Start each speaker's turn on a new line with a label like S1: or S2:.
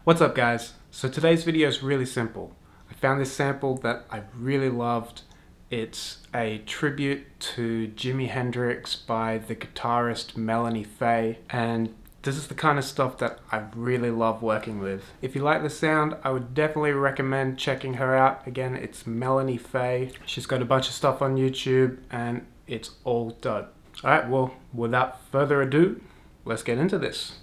S1: What's up guys? So today's video is really simple. I found this sample that I really loved. It's a tribute to Jimi Hendrix by the guitarist Melanie Faye, and this is the kind of stuff that I really love working with. If you like the sound, I would definitely recommend checking her out. Again, it's Melanie Faye. She's got a bunch of stuff on YouTube and it's all dope. Alright, well, without further ado, let's get into this.